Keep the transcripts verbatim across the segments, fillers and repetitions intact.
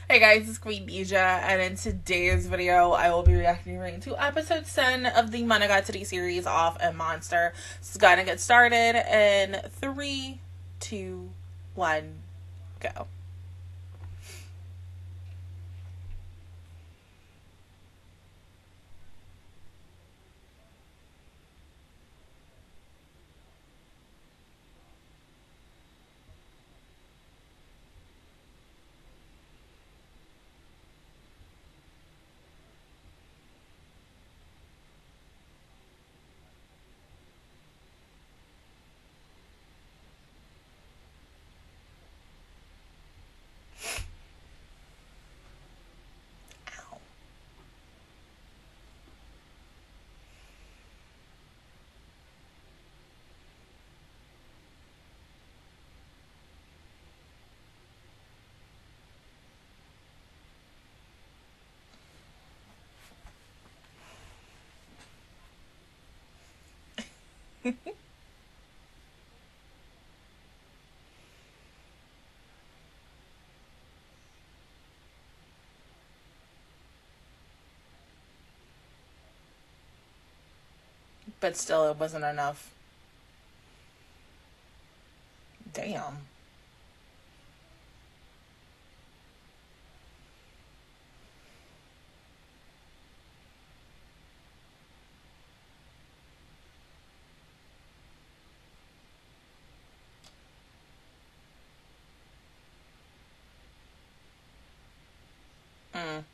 Hey guys, it's Queendija, and in today's video, I will be reacting to episode ten of the Monogatari series Off and Monster. It's gonna get started in three, two, one, go. But still, it wasn't enough. Damn. Mm.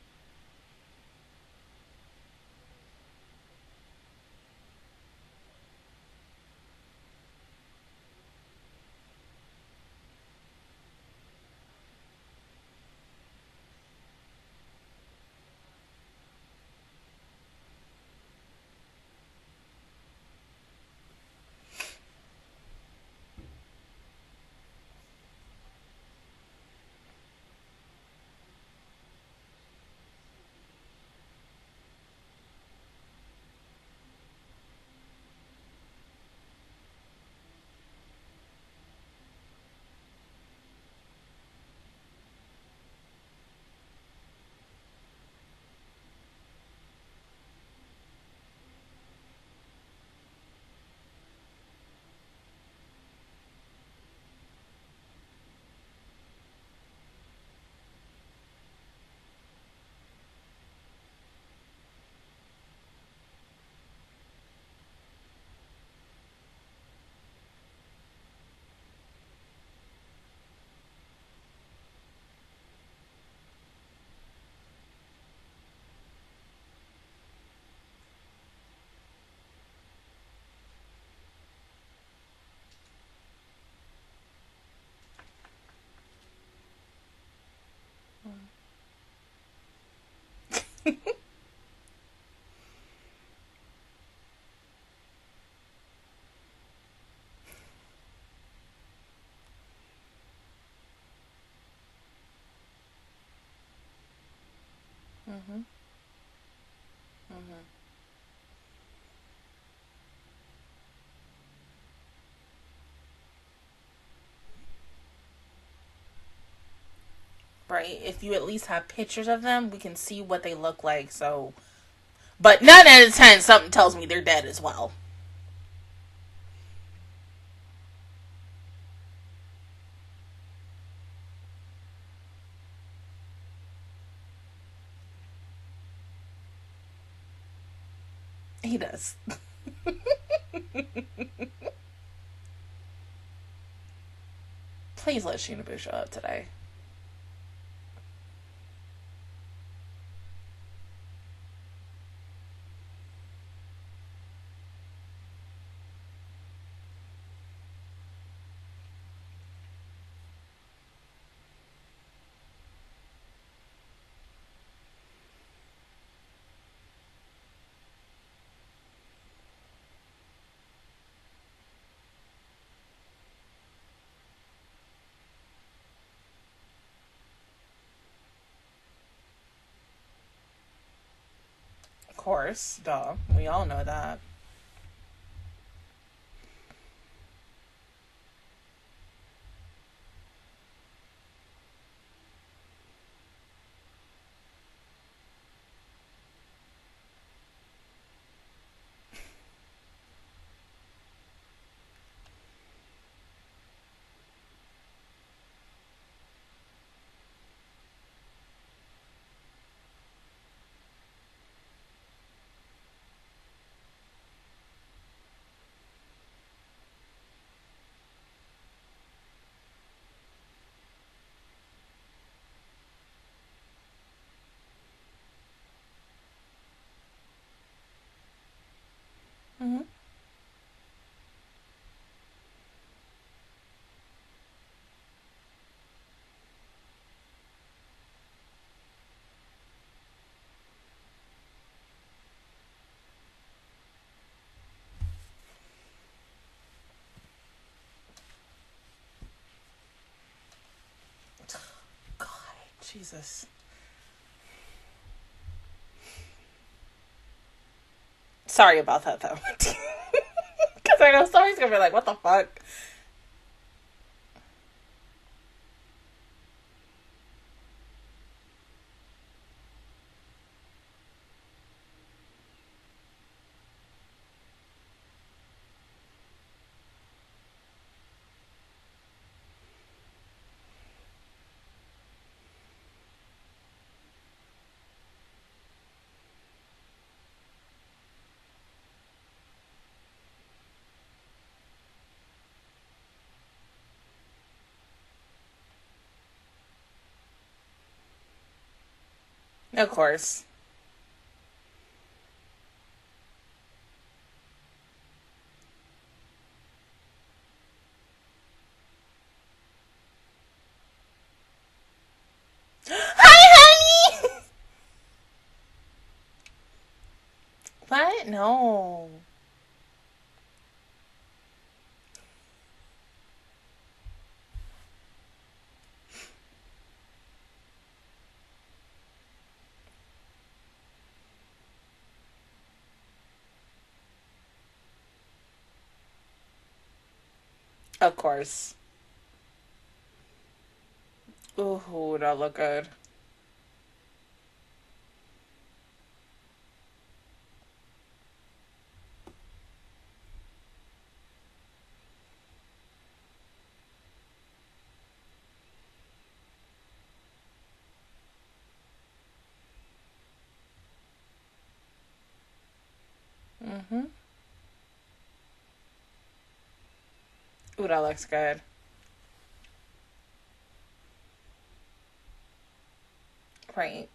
Mm-hmm. Mm-hmm. Right? If you at least have pictures of them, we can see what they look like, so... But nine out of ten, something tells me they're dead as well. He does. Please let Shinobu show up today. Of course, duh. We all know that. Jesus. Sorry about that, though. Because I know somebody's going to be like, what the fuck? Of course. Hi, honey! What? No. Of course. Ooh, that look good. Mm-hmm. Ooh, that looks good. Right.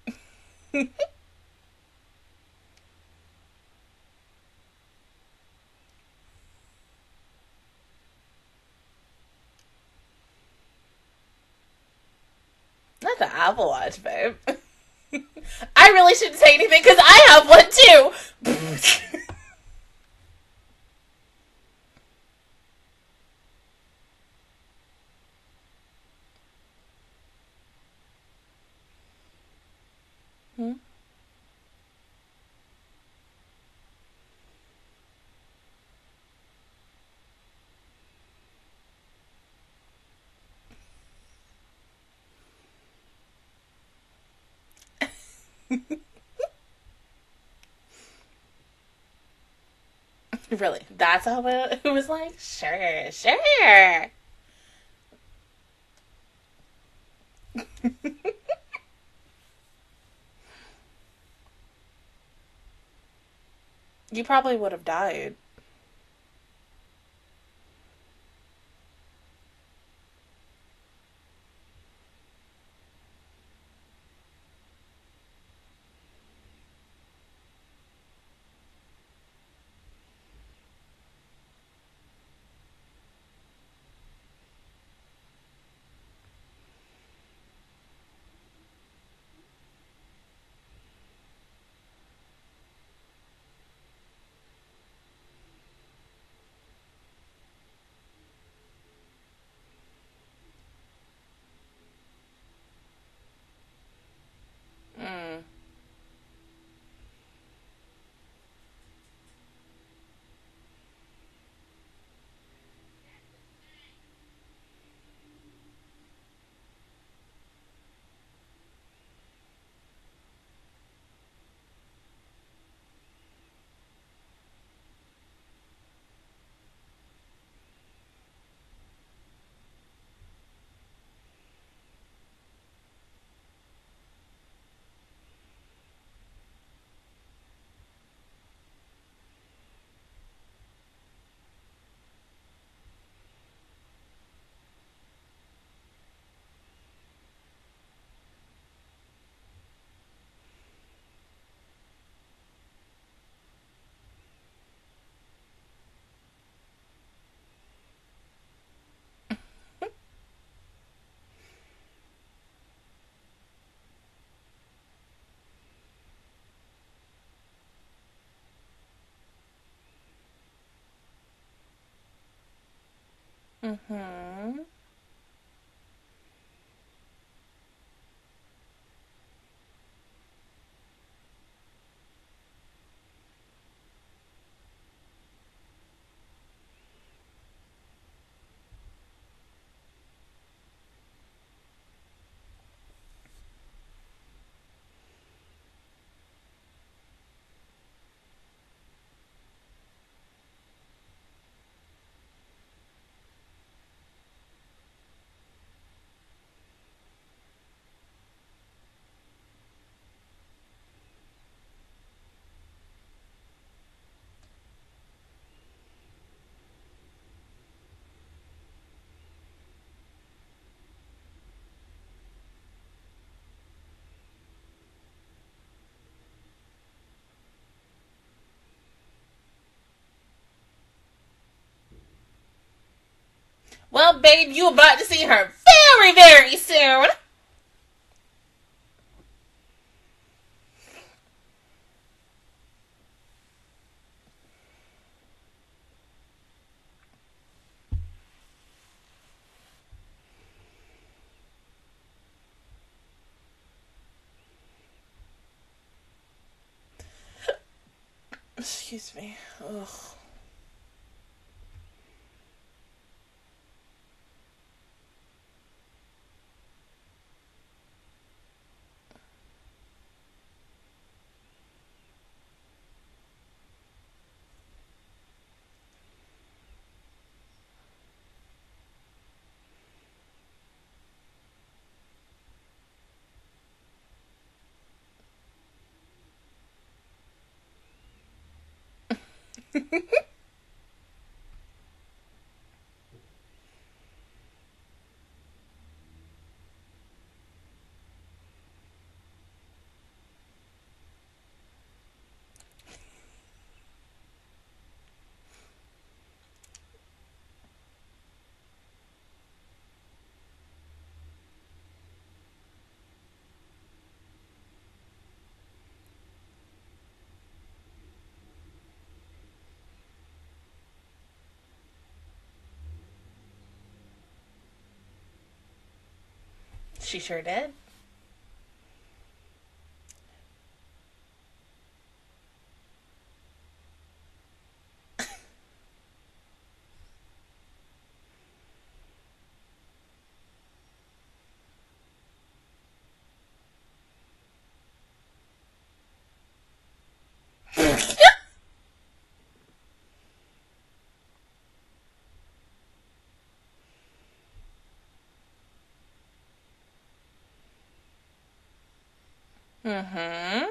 Not the Apple Watch, babe. I really shouldn't say anything because I have one too. Hmm? Really? That's how it, it was like? Sure, sure. You probably would have died. Mm. Mm-hmm. Well, babe, you about to see her very, very soon. Excuse me. Ugh. She sure did. Mm-hmm.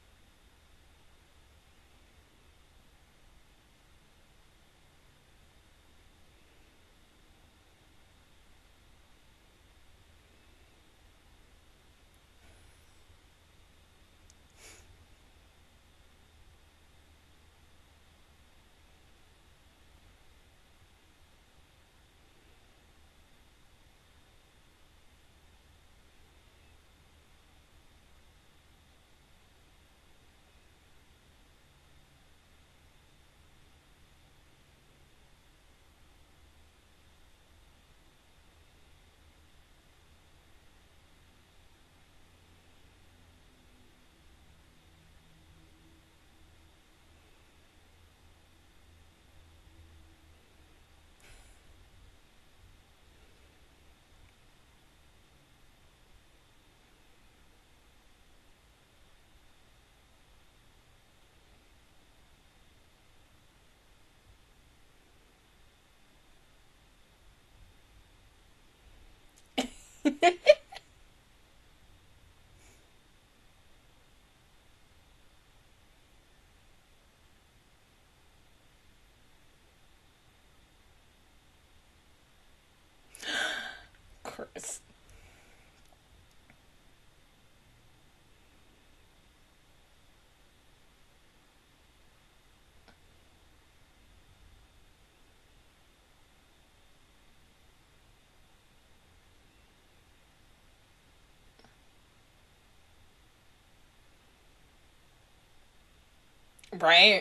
Chris. Right?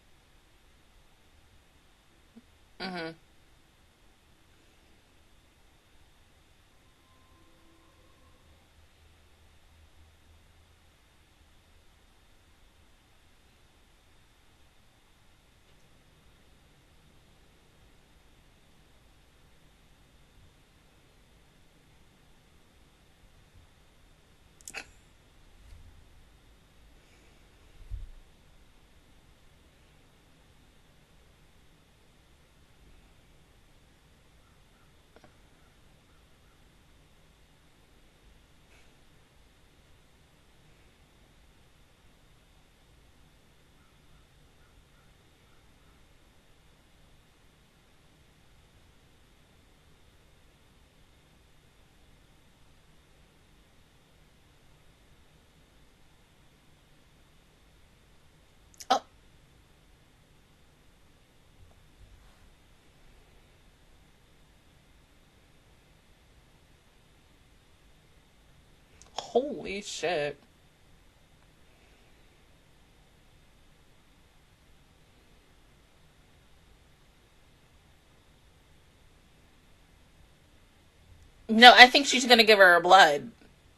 Mm-hmm. Holy shit. No, I think she's gonna give her her blood.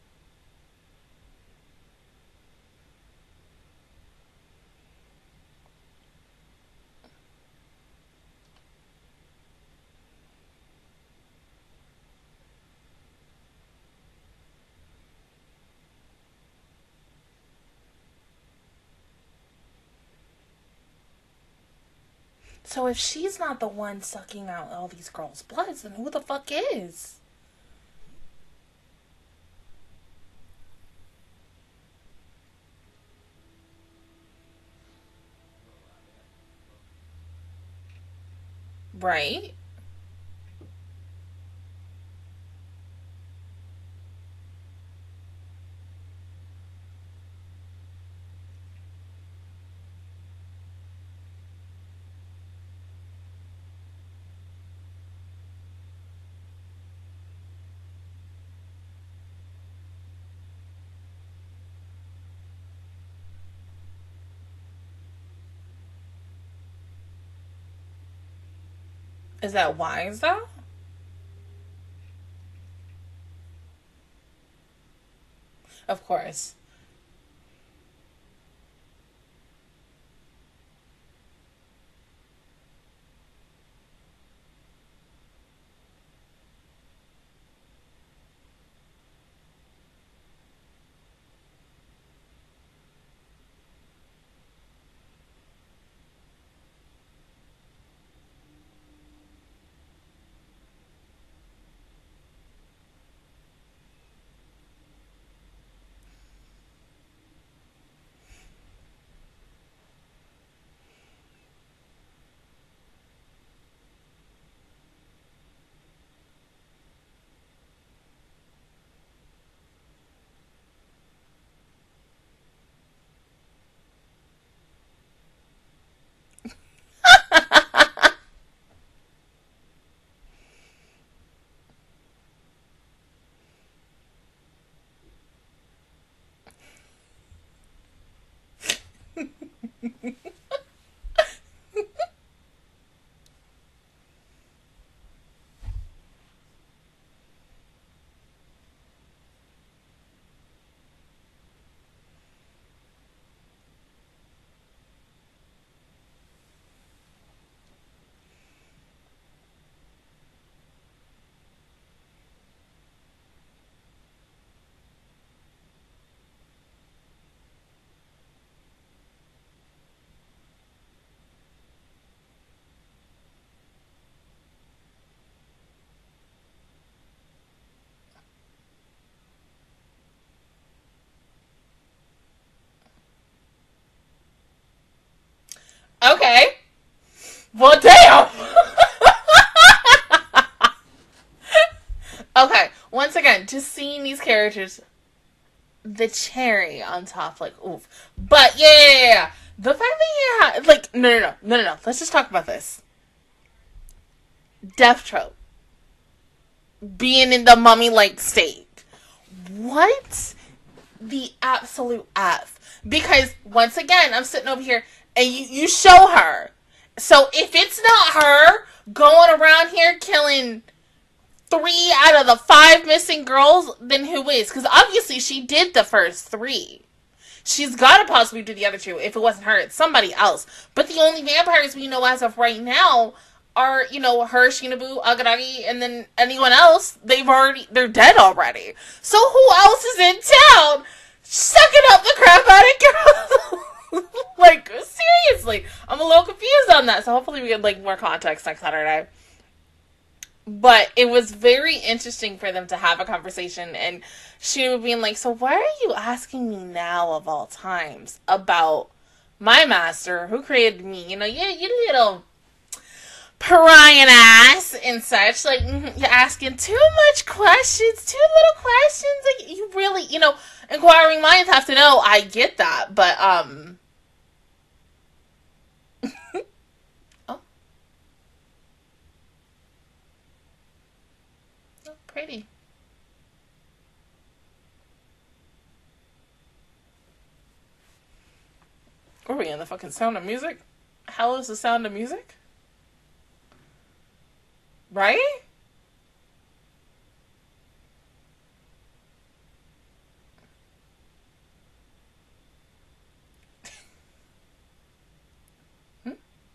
So if she's not the one sucking out all these girls' bloods, then who the fuck is? Right? Is that wise though? Of course. Okay. Well, damn. Okay. Once again, just seeing these characters, the cherry on top, like, oof. But yeah, yeah, yeah. The fact that you have, like, no, no, no, no, no, no. Let's just talk about this. Death trope. Being in the mummy-like state. What the absolute F? Because, once again, I'm sitting over here, and you, you show her. So, if it's not her going around here killing three out of the five missing girls, then who is? Because, obviously, she did the first three. She's got to possibly do the other two. If it wasn't her, it's somebody else. But the only vampires we know as of right now are, you know, her, Shinobu, Agaragi, and then anyone else, they've already, they're dead already. So who else is in town sucking up the crap out of girls? Like, seriously. I'm a little confused on that, so hopefully we get, like, more context next Saturday. But it was very interesting for them to have a conversation, and Shinobu being like, so why are you asking me now of all times about my master who created me? You know, you, you little pariah ass and such. Like, you're asking too much questions, too little questions. Like, you really, you know, inquiring minds have to know. I get that, but, um... oh. Oh, pretty. Were we in the fucking Sound of Music? Hell is the Sound of Music? Right? hmm?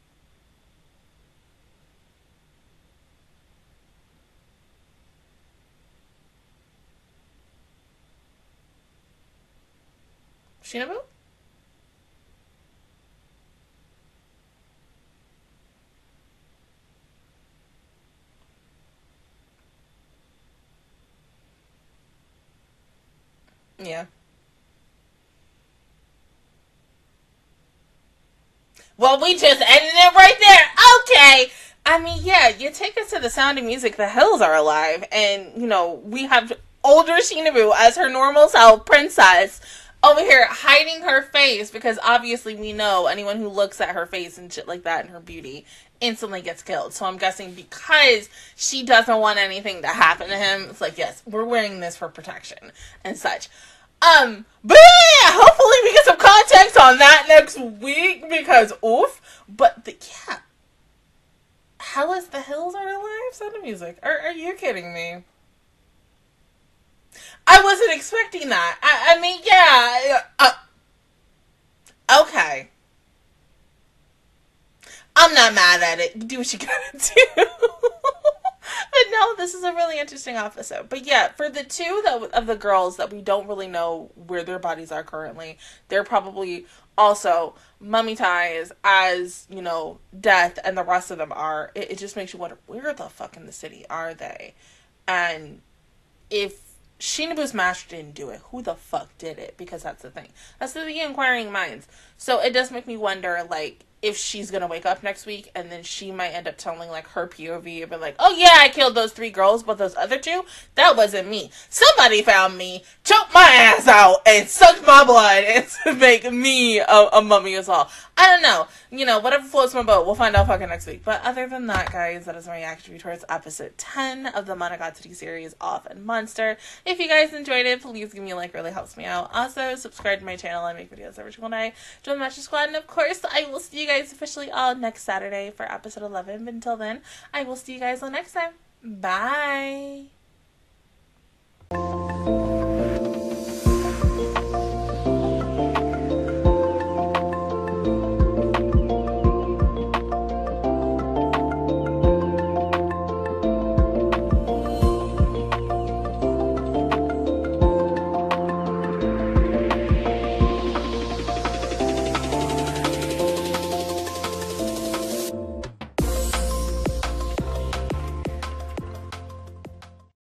Shinobu? Yeah. Well, we just ended it right there. Okay. I mean, yeah, you take us to the Sound of Music, the hills are alive, and, you know, we have older Shinobu as her normal self, princess, over here hiding her face, because obviously we know anyone who looks at her face and shit like that and her beauty instantly gets killed. So I'm guessing because she doesn't want anything to happen to him, it's like, yes, we're wearing this for protection and such. Um, but yeah, hopefully we get some context on that next week, because oof. But the, yeah, Hell is the Hills Are Alive? Sound of Music. Are, are you kidding me? I wasn't expecting that. I, I mean, yeah. Uh, okay. I'm not mad at it. Do what you gotta do. But no, this is a really interesting episode. But yeah, for the two that, of the girls that we don't really know where their bodies are currently, they're probably also mummy-tized as, you know, Death and the rest of them are. It, it just makes you wonder, where the fuck in the city are they? And if Shinobu's master didn't do it, who the fuck did it? Because that's the thing. That's the inquiring minds. So it does make me wonder, like, if she's gonna wake up next week and then she might end up telling, like, her P O V, but like, oh yeah, I killed those three girls, but those other two, that wasn't me. Somebody found me, choked my ass out, and sucked my blood, and to make me a, a mummy as well. I don't know. You know, whatever floats my boat, we'll find out fucking next week. But other than that, guys, that is my reaction towards episode ten of the Monogatari series, Off and Monster. If you guys enjoyed it, please give me a like, really helps me out. Also, subscribe to my channel, I make videos every single day. Join the Master Squad, and of course, I will see you guys officially all next Saturday for episode eleven. But until then, I will see you guys all next time. Bye!